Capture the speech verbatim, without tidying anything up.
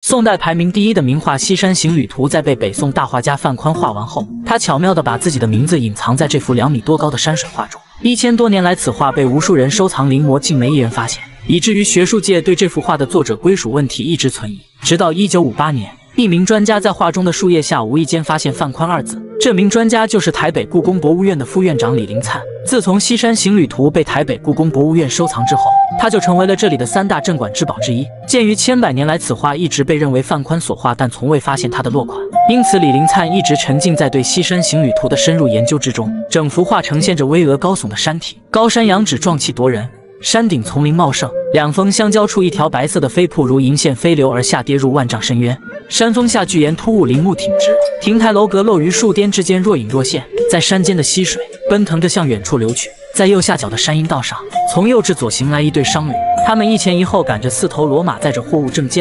宋代排名第一的名画《西山行旅图》在被北宋大画家范宽画完后，他巧妙地把自己的名字隐藏在这幅两米多高的山水画中。一千多年来，此画被无数人收藏临摹，竟没一人发现，以至于学术界对这幅画的作者归属问题一直存疑。直到一九五八年，一名专家在画中的树叶下无意间发现范宽二字，这名专家就是台北故宫博物院的副院长李林灿。自从《西山行旅图》被台北故宫博物院收藏之后，他就成为了这里的三大镇馆之宝之一。鉴于千百年来此画一直被认为范宽所画，但从未发现他的落款，因此李林灿一直沉浸在对《西山行旅图》的深入研究之中。整幅画呈现着巍峨高耸的山体，高山仰止，壮气夺人。山顶丛林茂盛，两峰相交处，一条白色的飞瀑如银线飞流而下，跌入万丈深渊。山峰下巨岩突兀，林木挺直，亭台楼阁露于树巅之间，若隐若现。在山间的溪水奔腾着向远处流去。在右下角的山阴道上，从右至左行来一对商旅，他们一前一后赶着四头骡马，载着货物正艰